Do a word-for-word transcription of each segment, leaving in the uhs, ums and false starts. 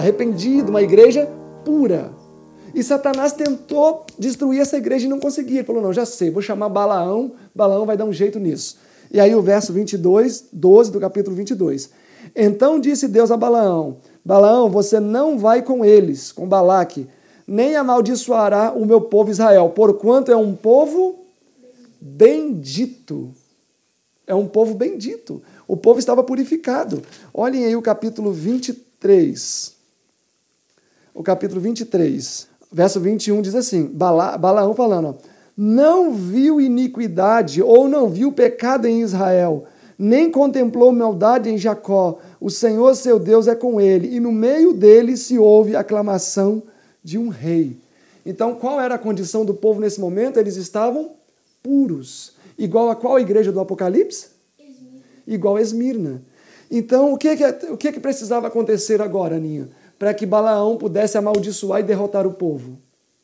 arrependido, uma igreja pura. E Satanás tentou destruir essa igreja e não conseguia. Ele falou, não, já sei, vou chamar Balaão, Balaão vai dar um jeito nisso. E aí o verso vinte e dois, doze do capítulo vinte e dois. Então disse Deus a Balaão, Balaão, você não vai com eles, com Balaque, nem amaldiçoará o meu povo Israel, porquanto é um povo bendito. É um povo bendito. O povo estava purificado. Olhem aí o capítulo vinte e três. O capítulo vinte e três, verso vinte e um diz assim, Bala, Balaão falando, ó, não viu iniquidade ou não viu pecado em Israel, nem contemplou maldade em Jacó. O Senhor seu Deus é com ele, e no meio dele se ouve a aclamação de um rei. Então, qual era a condição do povo nesse momento? Eles estavam puros. Igual a qual igreja do Apocalipse? Esmirna. Igual a Esmirna. Então, o que, que, o que, que precisava acontecer agora, Aninha? Para que Balaão pudesse amaldiçoar e derrotar o povo?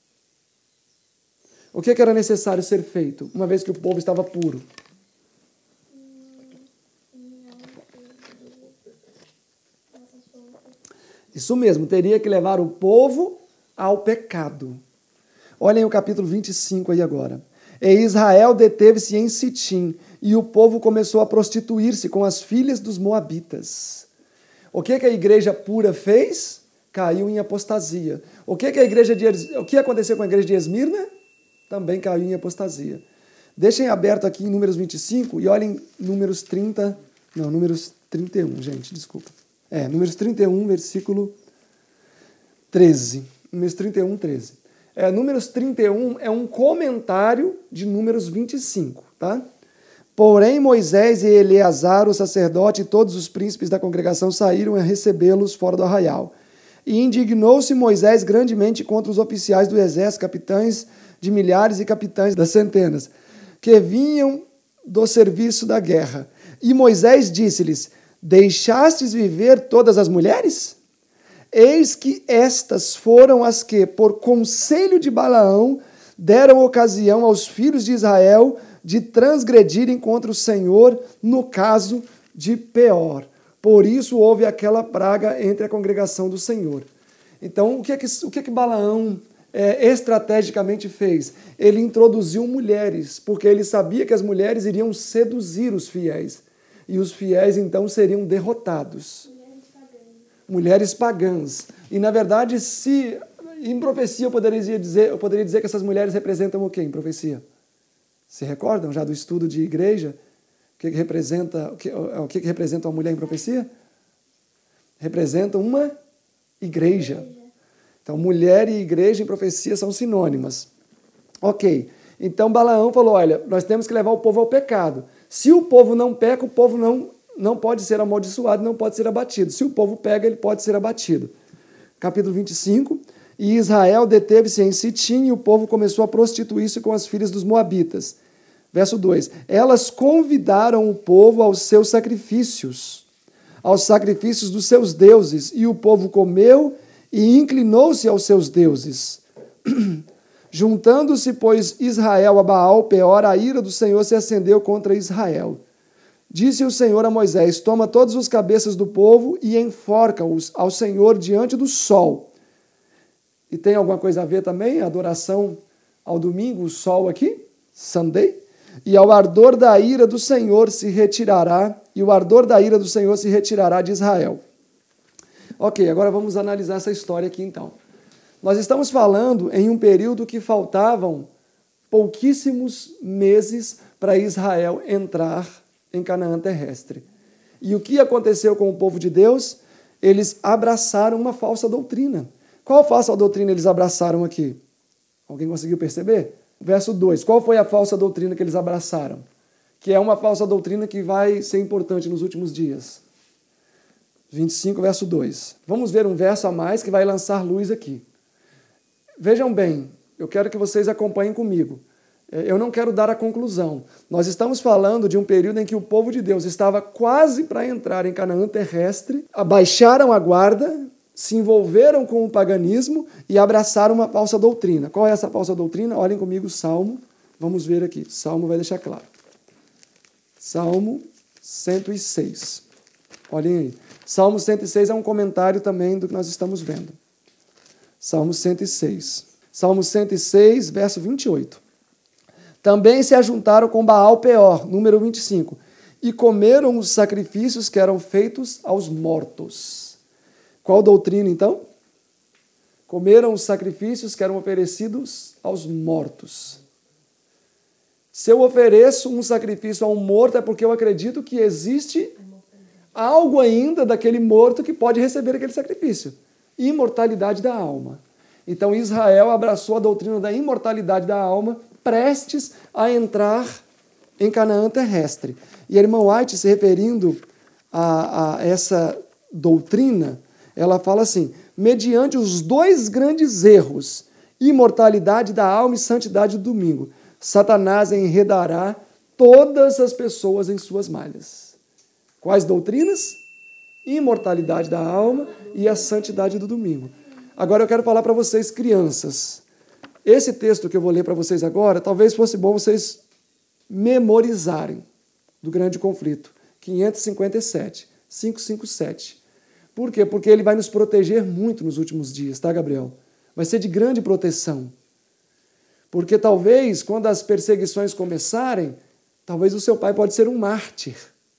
O que, que era necessário ser feito, uma vez que o povo estava puro? Isso mesmo, teria que levar o povo ao pecado. Olhem o capítulo vinte e cinco aí agora. E Israel deteve-se em Sitim, e o povo começou a prostituir-se com as filhas dos moabitas. O que, que a igreja pura fez? Caiu em apostasia. O que, que a igreja de, o que aconteceu com a igreja de Esmirna? Também caiu em apostasia. Deixem aberto aqui em Números vinte e cinco e olhem Números trinta, não, Números trinta e um, gente, desculpa. É, Números trinta e um, versículo treze. Números trinta e um, treze. É, Números trinta e um é um comentário de Números vinte e cinco, tá? Porém, Moisés e Eleazar, o sacerdote, e todos os príncipes da congregação saíram a recebê-los fora do arraial. E indignou-se Moisés grandemente contra os oficiais do exército, capitães de milhares e capitães das centenas, que vinham do serviço da guerra. E Moisés disse-lhes, deixastes viver todas as mulheres? Eis que estas foram as que, por conselho de Balaão, deram ocasião aos filhos de Israel de transgredirem contra o Senhor no caso de Peor. Por isso houve aquela praga entre a congregação do Senhor. Então, o que é que, o que, é que Balaão é, estrategicamente fez? Ele introduziu mulheres, porque ele sabia que as mulheres iriam seduzir os fiéis. E os fiéis, então, seriam derrotados. Mulheres pagãs. Mulheres pagãs. E, na verdade, se em profecia eu poderia dizer, eu poderia dizer que essas mulheres representam o quê em profecia? Se recordam já do estudo de igreja? O que, que representa, o que, o que, que representa uma mulher em profecia? Representa uma igreja. Então, mulher e igreja em profecia são sinônimas. Ok. Então, Balaão falou, olha, nós temos que levar o povo ao pecado. Se o povo não peca, o povo não, não pode ser amaldiçoado, não pode ser abatido. Se o povo pega, ele pode ser abatido. Capítulo vinte e cinco. E Israel deteve-se em Sitim e o povo começou a prostituir-se com as filhas dos moabitas. Verso dois. Elas convidaram o povo aos seus sacrifícios, aos sacrifícios dos seus deuses, e o povo comeu e inclinou-se aos seus deuses. Juntando-se, pois, Israel a Baal Peor, a ira do Senhor se acendeu contra Israel. Disse o Senhor a Moisés, toma todos os cabeças do povo e enforca-os ao Senhor diante do sol. E tem alguma coisa a ver também? A adoração ao domingo, o sol aqui, Sunday. E ao ardor da ira do Senhor se retirará, e o ardor da ira do Senhor se retirará de Israel. Ok, agora vamos analisar essa história aqui então. Nós estamos falando em um período que faltavam pouquíssimos meses para Israel entrar em Canaã terrestre. E o que aconteceu com o povo de Deus? Eles abraçaram uma falsa doutrina. Qual falsa doutrina eles abraçaram aqui? Alguém conseguiu perceber? Verso dois. Qual foi a falsa doutrina que eles abraçaram? Que é uma falsa doutrina que vai ser importante nos últimos dias. vinte e cinco, verso dois. Vamos ver um verso a mais que vai lançar luz aqui. Vejam bem, eu quero que vocês acompanhem comigo. Eu não quero dar a conclusão. Nós estamos falando de um período em que o povo de Deus estava quase para entrar em Canaã terrestre, abaixaram a guarda, se envolveram com o paganismo e abraçaram uma falsa doutrina. Qual é essa falsa doutrina? Olhem comigo o Salmo. Vamos ver aqui. Salmo vai deixar claro. Salmo cento e seis. Olhem aí. Salmo cento e seis é um comentário também do que nós estamos vendo. Salmo cento e seis. Salmo cento e seis, verso vinte e oito. Também se ajuntaram com Baal Peor, número vinte e cinco, e comeram os sacrifícios que eram feitos aos mortos. Qual doutrina, então? Comeram os sacrifícios que eram oferecidos aos mortos. Se eu ofereço um sacrifício a um morto, é porque eu acredito que existe algo ainda daquele morto que pode receber aquele sacrifício. Imortalidade da alma. Então Israel abraçou a doutrina da imortalidade da alma, prestes a entrar em Canaã terrestre. E a irmã White, se referindo a, a essa doutrina, ela fala assim, mediante os dois grandes erros, imortalidade da alma e santidade do domingo, Satanás enredará todas as pessoas em suas malhas. Quais doutrinas? Imortalidade da alma e a santidade do domingo. Agora eu quero falar para vocês, crianças. Esse texto que eu vou ler para vocês agora, talvez fosse bom vocês memorizarem do grande conflito. quinhentos e cinquenta e sete, quinhentos e cinquenta e sete. Por quê? Porque ele vai nos proteger muito nos últimos dias, tá, Gabriel? Vai ser de grande proteção. Porque talvez, quando as perseguições começarem, talvez o seu pai pode ser um mártir.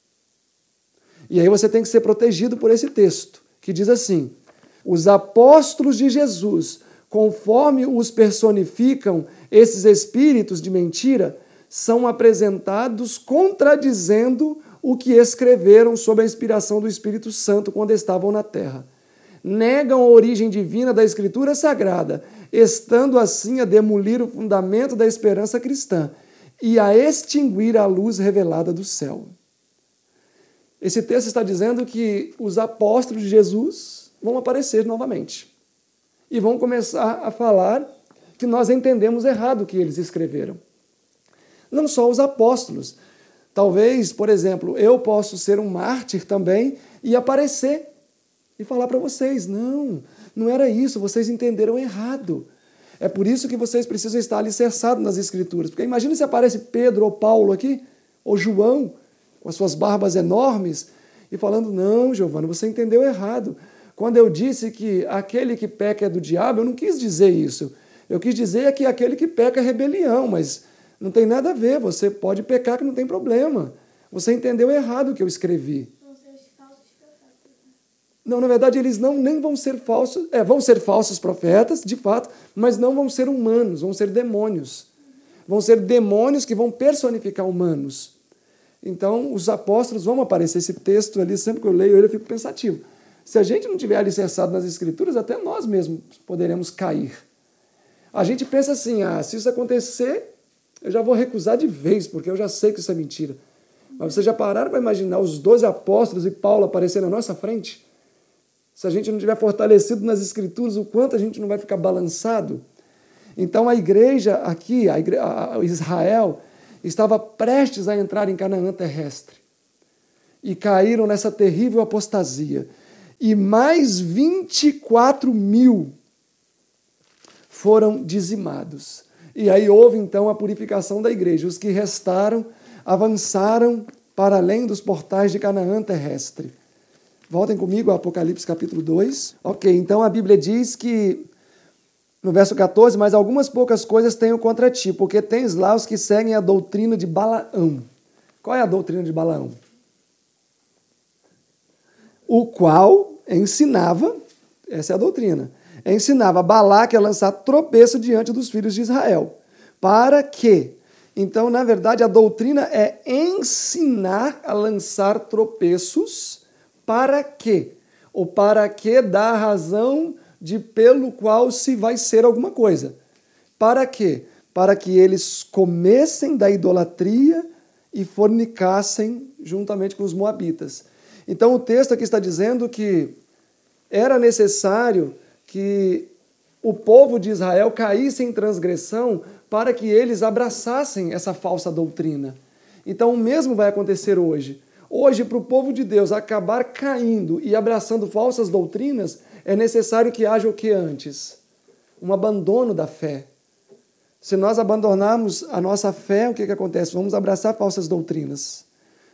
E aí você tem que ser protegido por esse texto, que diz assim, os apóstolos de Jesus, conforme os personificam esses espíritos de mentira, são apresentados contradizendo o que escreveram sob a inspiração do Espírito Santo quando estavam na terra. Negam a origem divina da Escritura Sagrada, estando assim a demolir o fundamento da esperança cristã e a extinguir a luz revelada do céu. Esse texto está dizendo que os apóstolos de Jesus vão aparecer novamente e vão começar a falar que nós entendemos errado o que eles escreveram. Não só os apóstolos. Talvez, por exemplo, eu posso ser um mártir também e aparecer e falar para vocês, não, não era isso, vocês entenderam errado. É por isso que vocês precisam estar alicerçados nas Escrituras. Porque imagina se aparece Pedro ou Paulo aqui, ou João, com as suas barbas enormes, e falando, não, Giovana, você entendeu errado. Quando eu disse que aquele que peca é do diabo, eu não quis dizer isso. Eu quis dizer que aquele que peca é rebelião, mas não tem nada a ver, você pode pecar que não tem problema. Você entendeu errado o que eu escrevi. Não, na verdade, eles não nem vão ser falsos, é, vão ser falsos profetas, de fato, mas não vão ser humanos, vão ser demônios. Vão ser demônios que vão personificar humanos. Então, os apóstolos vão aparecer. Esse texto ali, sempre que eu leio ele, eu fico pensativo. Se a gente não tiver alicerçado nas Escrituras, até nós mesmos poderemos cair. A gente pensa assim, ah, se isso acontecer, eu já vou recusar de vez, porque eu já sei que isso é mentira. Mas vocês já pararam para imaginar os doze apóstolos e Paulo aparecendo na nossa frente? Se a gente não tiver fortalecido nas Escrituras, o quanto a gente não vai ficar balançado? Então a igreja aqui, a igreja, a Israel, estava prestes a entrar em Canaã terrestre. E caíram nessa terrível apostasia. E mais vinte e quatro mil foram dizimados. E aí houve então a purificação da igreja. Os que restaram avançaram para além dos portais de Canaã terrestre. Voltem comigo a Apocalipse capítulo dois. Ok, então a Bíblia diz que, no verso quatorze, mas algumas poucas coisas tenho contra ti, porque tens lá os que seguem a doutrina de Balaão. Qual é a doutrina de Balaão? O qual ensinava, essa é a doutrina, ensinava Balaque a lançar tropeço diante dos filhos de Israel. Para que? Então, na verdade, a doutrina é ensinar a lançar tropeços. Para quê? Ou para que dá a razão de pelo qual se vai ser alguma coisa. Para quê? Para que eles comessem da idolatria e fornicassem juntamente com os moabitas. Então o texto aqui está dizendo que era necessário que o povo de Israel caísse em transgressão para que eles abraçassem essa falsa doutrina. Então o mesmo vai acontecer hoje. Hoje, para o povo de Deus acabar caindo e abraçando falsas doutrinas, é necessário que haja o que antes? Um abandono da fé. Se nós abandonarmos a nossa fé, o que, que acontece? Vamos abraçar falsas doutrinas.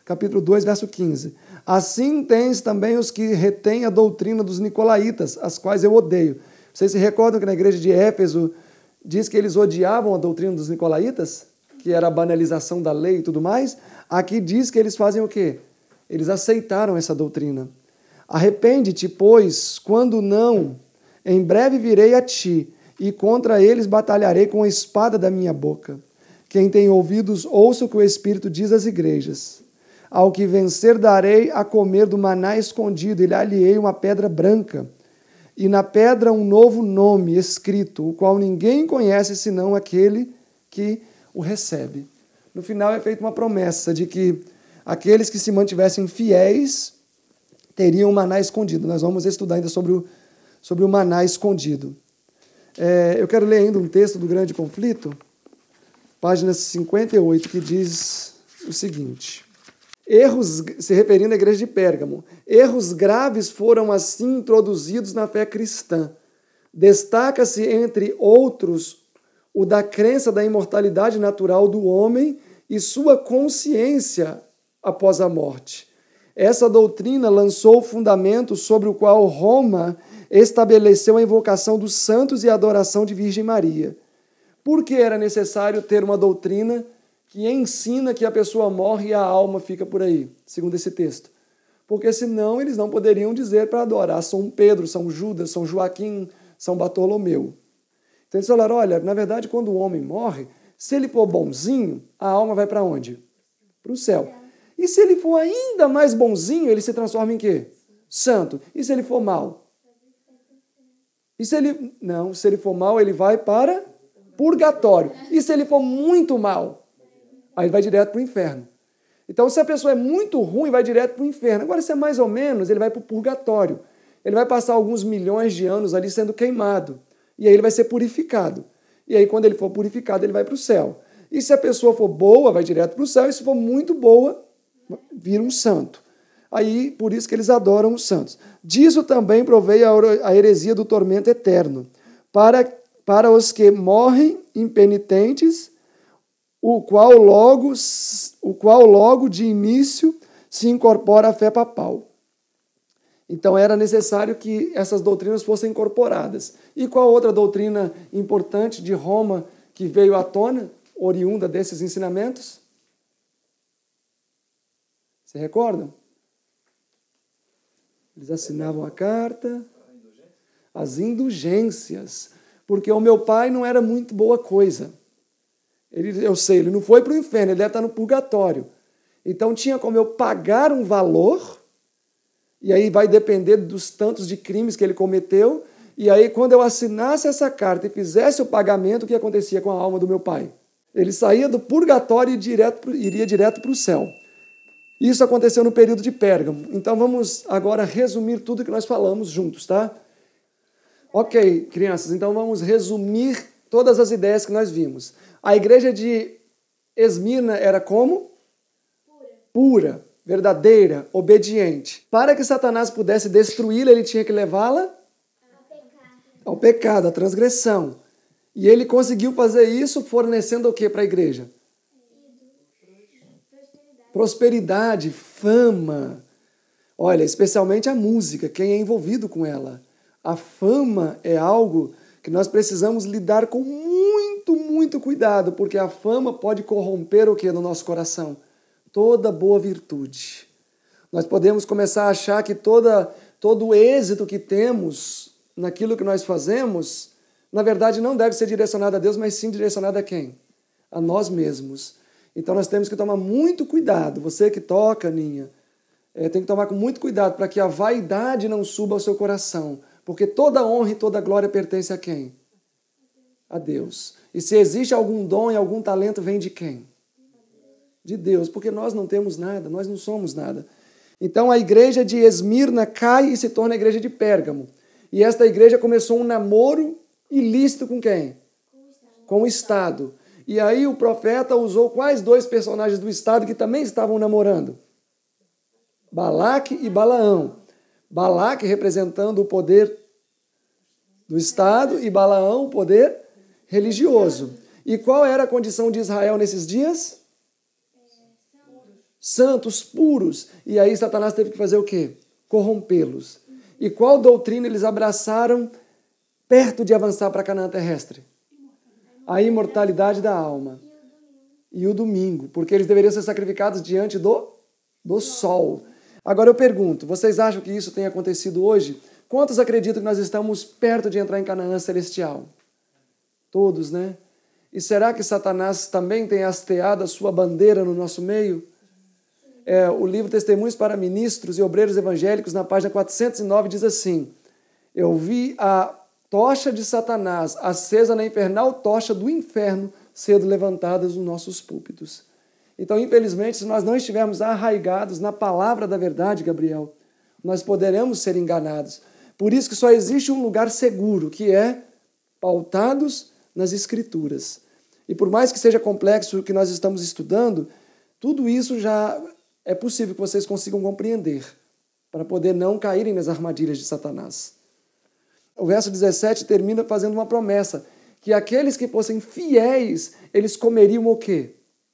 capítulo dois, verso quinze. Assim tens também os que retêm a doutrina dos nicolaítas, as quais eu odeio. Vocês se recordam que na igreja de Éfeso diz que eles odiavam a doutrina dos nicolaítas? Que era a banalização da lei e tudo mais? Aqui diz que eles fazem o quê? Eles aceitaram essa doutrina. Arrepende-te, pois, quando não, em breve virei a ti, e contra eles batalharei com a espada da minha boca. Quem tem ouvidos, ouça o que o Espírito diz às igrejas. Ao que vencer darei a comer do maná escondido, e lhe alhei uma pedra branca, e na pedra um novo nome escrito, o qual ninguém conhece senão aquele que o recebe. No final é feita uma promessa de que aqueles que se mantivessem fiéis teriam o maná escondido. Nós vamos estudar ainda sobre o, sobre o maná escondido. É, eu quero ler ainda um texto do Grande Conflito, página cinquenta e oito, que diz o seguinte: erros, se referindo à igreja de Pérgamo, erros graves foram assim introduzidos na fé cristã. Destaca-se, entre outros, o da crença da imortalidade natural do homem e sua consciência após a morte. Essa doutrina lançou o fundamento sobre o qual Roma estabeleceu a invocação dos santos e a adoração de Virgem Maria. Por que era necessário ter uma doutrina que ensina que a pessoa morre e a alma fica por aí, segundo esse texto? Porque senão eles não poderiam dizer para adorar São Pedro, São Judas, São Joaquim, São Bartolomeu. Então eles falaram, olha, na verdade, quando o homem morre, se ele for bonzinho, a alma vai para onde? Para o céu. E se ele for ainda mais bonzinho, ele se transforma em quê? Santo. E se ele for mal? E se ele... Não, se ele for mal, ele vai para purgatório. E se ele for muito mal? Aí ele vai direto para o inferno. Então, se a pessoa é muito ruim, vai direto para o inferno. Agora, se é mais ou menos, ele vai para o purgatório. Ele vai passar alguns milhões de anos ali sendo queimado. E aí ele vai ser purificado. E aí, quando ele for purificado, ele vai para o céu. E se a pessoa for boa, vai direto para o céu. E se for muito boa, vira um santo. Aí, por isso que eles adoram os santos. Disso também provei a heresia do tormento eterno, para, para os que morrem impenitentes, o qual, logo, o qual logo de início se incorpora à fé papal. Então era necessário que essas doutrinas fossem incorporadas. E qual outra doutrina importante de Roma que veio à tona, oriunda desses ensinamentos? Você recordam? Eles assinavam a carta, as indulgências, porque o meu pai não era muito boa coisa. Ele, eu sei, ele não foi para o inferno, ele deve estar no purgatório. Então tinha como eu pagar um valor, e aí vai depender dos tantos de crimes que ele cometeu, e aí quando eu assinasse essa carta e fizesse o pagamento, o que acontecia com a alma do meu pai? Ele saía do purgatório e direto, iria direto para o céu. Isso aconteceu no período de Pérgamo. Então vamos agora resumir tudo que nós falamos juntos, tá? Ok, crianças, então vamos resumir todas as ideias que nós vimos. A igreja de Esmirna era como? Pura. Pura, verdadeira, obediente. Para que Satanás pudesse destruí-la, ele tinha que levá-la ao pecado, à transgressão. E ele conseguiu fazer isso fornecendo o que para a igreja? Prosperidade, fama. Olha, especialmente a música, quem é envolvido com ela. A fama é algo que nós precisamos lidar com muito, muito cuidado, porque a fama pode corromper o que no nosso coração? Toda boa virtude. Nós podemos começar a achar que toda, todo o êxito que temos naquilo que nós fazemos, na verdade não deve ser direcionado a Deus, mas sim direcionado a quem? A nós mesmos. Então nós temos que tomar muito cuidado. Você que toca, Ninha, é, tem que tomar com muito cuidado para que a vaidade não suba ao seu coração. Porque toda honra e toda glória pertence a quem? A Deus. E se existe algum dom e algum talento, vem de quem? De Deus. Porque nós não temos nada, nós não somos nada. Então a igreja de Esmirna cai e se torna a igreja de Pérgamo. E esta igreja começou um namoro ilícito com quem? Com o Estado. E aí o profeta usou quais dois personagens do Estado que também estavam namorando? Balaque e Balaão. Balaque representando o poder do Estado e Balaão o poder religioso. E qual era a condição de Israel nesses dias? santos, puros. E aí Satanás teve que fazer o quê? Corrompê-los. E qual doutrina eles abraçaram perto de avançar para Canaã terrestre? A imortalidade da alma. E o domingo, porque eles deveriam ser sacrificados diante do, do sol. Agora eu pergunto, vocês acham que isso tem acontecido hoje? Quantos acreditam que nós estamos perto de entrar em Canaã celestial? Todos, né? E será que Satanás também tem hasteado a sua bandeira no nosso meio? É, o livro Testemunhos para Ministros e Obreiros Evangélicos, na página quatrocentos e nove, diz assim: eu vi a tocha de Satanás acesa na infernal tocha do inferno sendo levantadas nos nossos púlpitos. Então, infelizmente, se nós não estivermos arraigados na palavra da verdade, Gabriel, nós poderemos ser enganados. Por isso que só existe um lugar seguro, que é pautados nas Escrituras. E por mais que seja complexo o que nós estamos estudando, tudo isso já é possível que vocês consigam compreender, para poder não caírem nas armadilhas de Satanás. O verso dezessete termina fazendo uma promessa, que aqueles que fossem fiéis, eles comeriam o quê?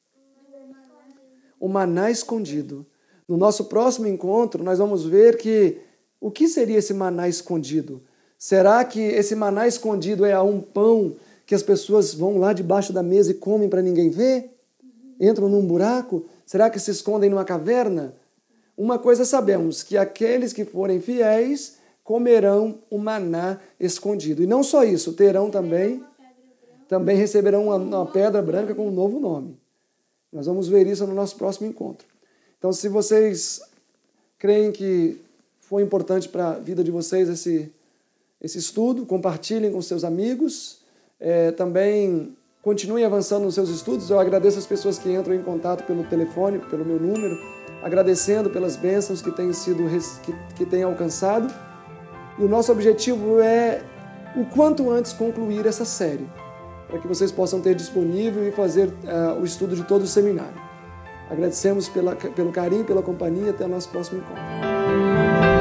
O maná escondido. No nosso próximo encontro, nós vamos ver que o que seria esse maná escondido? Será que esse maná escondido é um pão que as pessoas vão lá debaixo da mesa e comem para ninguém ver? Entram num buraco? Será que se escondem numa caverna? Uma coisa sabemos, que aqueles que forem fiéis comerão o maná escondido. E não só isso, terão também, também receberão uma, uma pedra branca com um novo nome. Nós vamos ver isso no nosso próximo encontro. Então, se vocês creem que foi importante para a vida de vocês esse, esse estudo, compartilhem com seus amigos, é, também continuem avançando nos seus estudos. Eu agradeço as pessoas que entram em contato pelo telefone, pelo meu número, agradecendo pelas bênçãos que têm sido, que, que têm alcançado. E o nosso objetivo é, o quanto antes, concluir essa série, para que vocês possam ter disponível e fazer uh, o estudo de todo o seminário. Agradecemos pela, pelo carinho, pela companhia. Até o nosso próximo encontro.